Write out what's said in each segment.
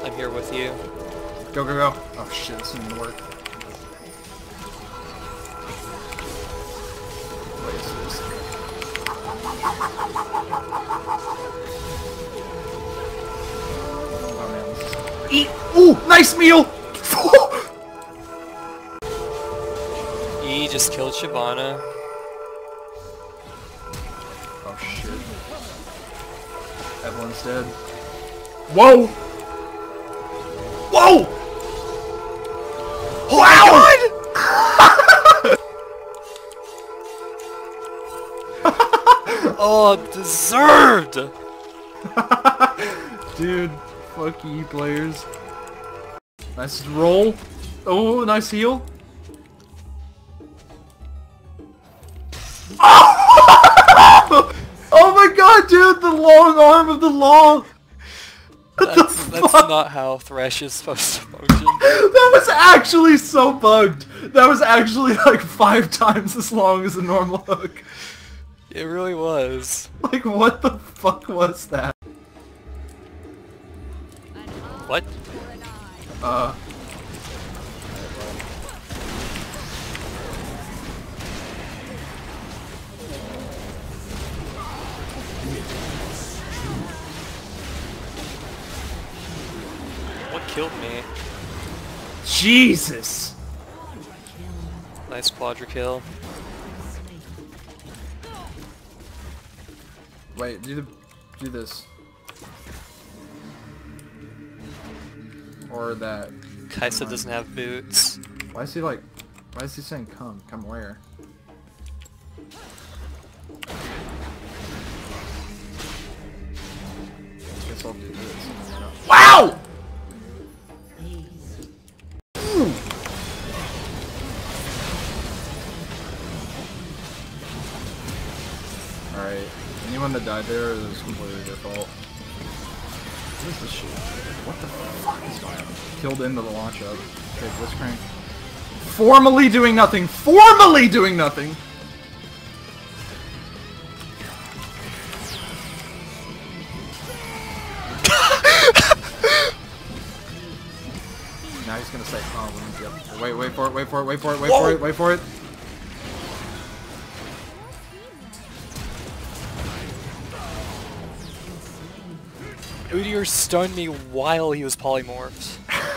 I'm here with you. Go, go, go. Oh shit, this didn't work. Wait, seriously. Oh man, this is... Eat! Ooh! Nice meal! E just killed Shyvana. Oh shit. Evelyn's dead. Whoa! Whoa! Oh wow! My god! Oh, deserved! Dude, fuck you players. Nice roll. Oh, nice heal. Oh! Oh my god, dude, the long arm of the law! That's not how Thresh is supposed to function. That was actually so bugged. That was actually like 5 times as long as a normal hook. It really was. Like, what the fuck was that? What? What killed me? Jesus! Nice quadra kill. Wait, do this. Or that. Kaisa doesn't have boots. Why is he saying come? Come where? Guess I'll do this. Wow! Alright, anyone that died there is completely their fault. What is this shit? What the fuck is going on? Killed into the launch up. Okay, Blitzcrank. Formally doing nothing! Formally doing nothing! Now he's gonna say, oh, yep. Wait for it, wait for it, wait for it, wait for it, wait for it. Udyr stunned me while he was polymorphed.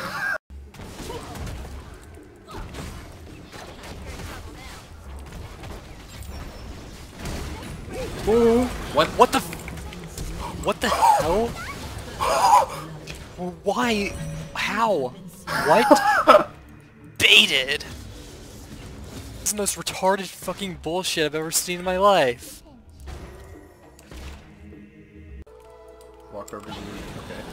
Ooh. What the hell? Why? How? What? Baited! This is the most retarded fucking bullshit I've ever seen in my life. Walk over to you, okay.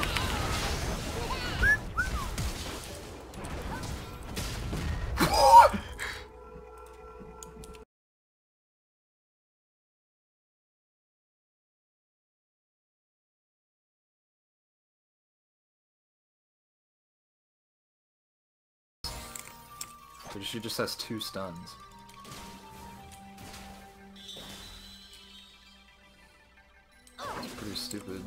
So she just has 2 stuns. It's pretty stupid.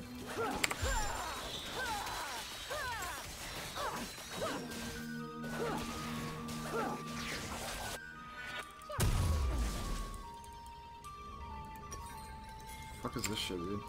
Fuck is this shit, dude?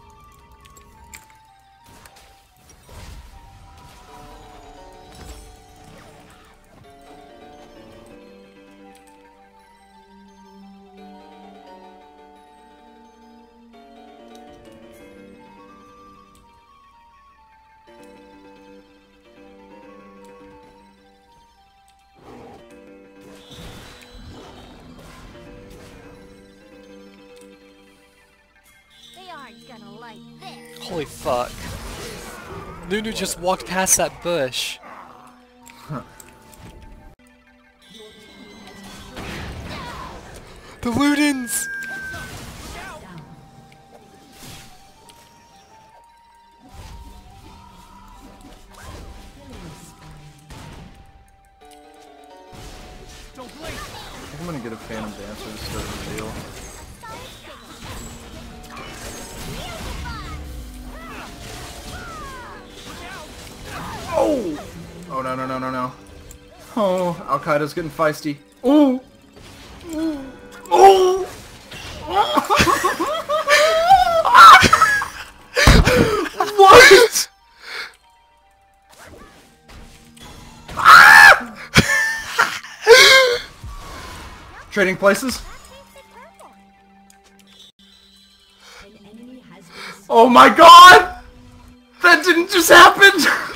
Gonna like this. Holy fuck. Nunu just walked past that bush. The Ludens! I'm gonna get a Phantom Dancer to start the deal. Oh no no no no no. Oh, Al Qaeda's getting feisty. Ooh. Ooh. Ooh. What? Trading places? Oh my god! That didn't just happen!